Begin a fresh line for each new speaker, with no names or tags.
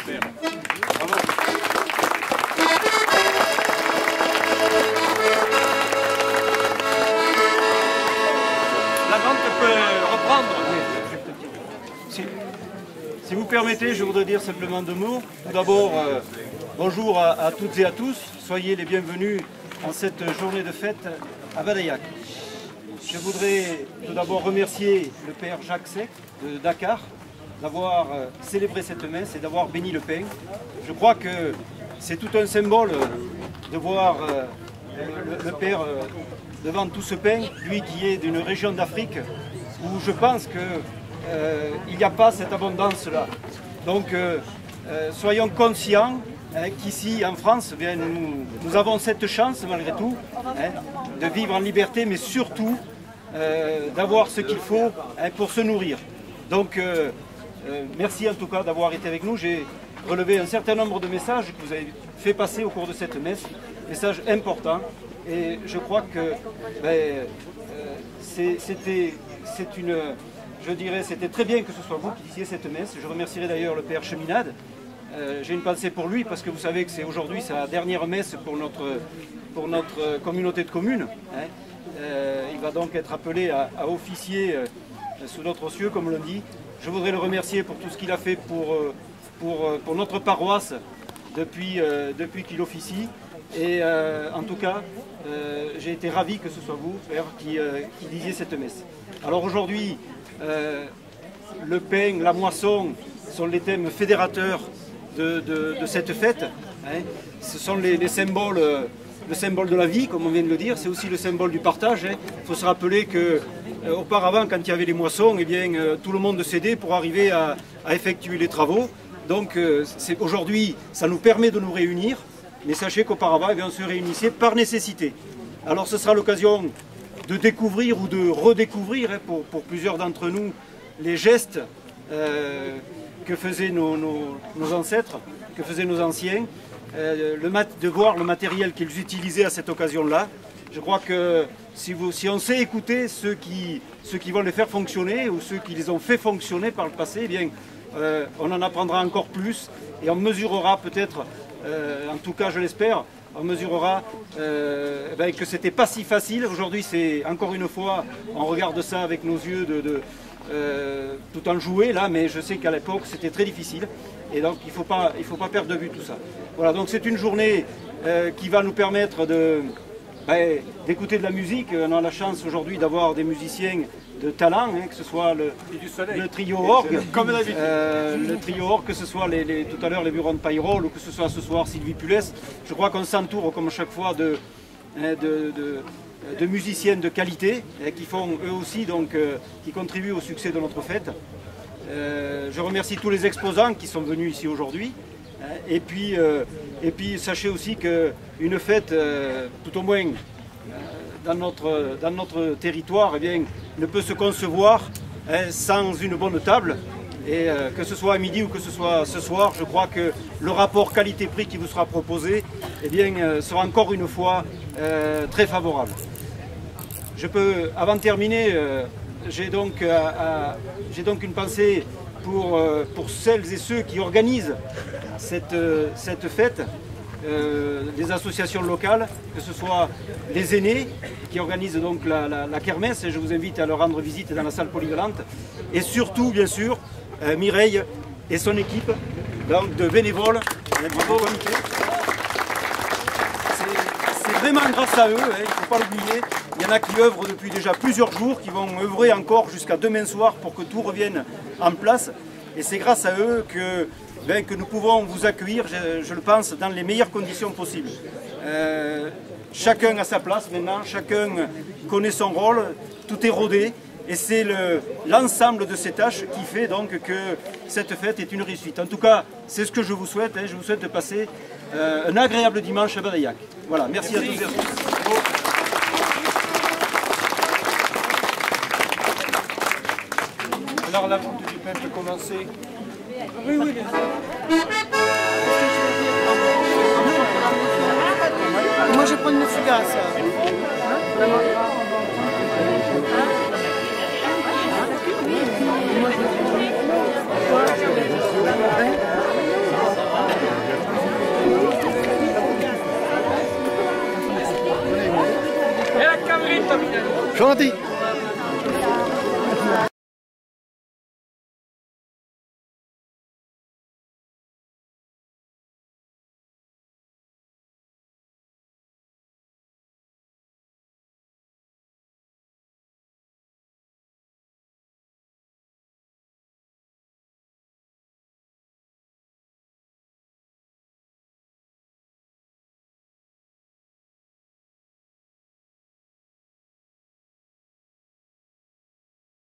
Super. Bravo. La vente peut reprendre. Si vous permettez, je voudrais dire simplement deux mots. Tout d'abord, bonjour à toutes et à tous. Soyez les bienvenus en cette journée de fête à Badaillac. Je voudrais tout d'abord remercier le père Jacques Sec de Dakar d'avoir célébré cette messe et d'avoir béni le pain. Je crois que c'est tout un symbole de voir le père devant tout ce pain, lui qui est d'une région d'Afrique où je pense qu'il n'y a pas cette abondance-là. Donc soyons conscients qu'ici en France, bien, nous avons cette chance malgré tout de vivre en liberté, mais surtout d'avoir ce qu'il faut pour se nourrir. Donc merci en tout cas d'avoir été avec nous. J'ai relevé un certain nombre de messages que vous avez fait passer au cours de cette messe, messages importants, et je crois que c'était très bien que ce soit vous qui disiez cette messe. Je remercierai d'ailleurs le père Cheminade. J'ai une pensée pour lui parce que vous savez que c'est aujourd'hui sa dernière messe pour notre communauté de communes. Il va donc être appelé à officier sous notre cieux, comme l'on dit. Je voudrais le remercier pour tout ce qu'il a fait pour notre paroisse depuis qu'il officie. Et en tout cas, j'ai été ravi que ce soit vous, Père, qui disiez cette messe. Alors aujourd'hui, le pain, la moisson sont les thèmes fédérateurs de cette fête. Ce sont les symboles, le symbole de la vie, comme on vient de le dire. C'est aussi le symbole du partage. Il faut se rappeler qu'auparavant, quand il y avait les moissons, eh bien, tout le monde s'aidait pour arriver à effectuer les travaux. Donc aujourd'hui, ça nous permet de nous réunir. Mais sachez qu'auparavant, on se réunissait par nécessité. Alors ce sera l'occasion de découvrir ou de redécouvrir, pour plusieurs d'entre nous, les gestes que faisaient nos ancêtres, que faisaient nos anciens, de voir le matériel qu'ils utilisaient à cette occasion-là. Je crois que si on sait écouter ceux qui vont les faire fonctionner ou ceux qui les ont fait fonctionner par le passé, eh bien, on en apprendra encore plus et on mesurera peut-être, en tout cas je l'espère, on mesurera que c'était pas si facile. Aujourd'hui, c'est encore une fois, on regarde ça avec nos yeux tout en jouet là, mais je sais qu'à l'époque c'était très difficile et donc il faut pas perdre de vue tout ça. Voilà, donc c'est une journée qui va nous permettre d'écouter de la musique. On a la chance aujourd'hui d'avoir des musiciens de talent, que ce soit le trio orgue, le trio orgue, que ce soit tout à l'heure les Burons de Payrol ou que ce soit ce soir Sylvie Pulès. Je crois qu'on s'entoure comme chaque fois de musiciennes de qualité qui font eux aussi qui contribuent au succès de notre fête. Je remercie tous les exposants qui sont venus ici aujourd'hui. Et puis sachez aussi qu'une fête, tout au moins dans notre territoire, eh bien, ne peut se concevoir sans une bonne table. Et que ce soit à midi ou que ce soit ce soir, je crois que le rapport qualité-prix qui vous sera proposé eh bien, sera encore une fois très favorable. Avant de terminer, j'ai donc une pensée pour celles et ceux qui organisent cette fête, des associations locales, que ce soit les aînés qui organisent donc la kermesse, et je vous invite à leur rendre visite dans la salle polyvalente, et surtout bien sûr Mireille et son équipe donc, de bénévoles. Bravo. C'est vraiment grâce à eux, il ne faut pas l'oublier. Il y en a qui œuvrent depuis déjà plusieurs jours, qui vont œuvrer encore jusqu'à demain soir pour que tout revienne en place. Et c'est grâce à eux que nous pouvons vous accueillir, je le pense, dans les meilleures conditions possibles. Chacun a sa place maintenant, chacun connaît son rôle, tout est rodé. Et c'est l'ensemble de ces tâches qui fait donc que cette fête est une réussite. En tout cas, c'est ce que je vous souhaite. Je vous souhaite de passer un agréable dimanche à Badaillac. Voilà, merci à tous et à tous. Alors la vente du pain peut commencer. Oui, oui, bien sûr.
Moi je prends une fugace. Gentil.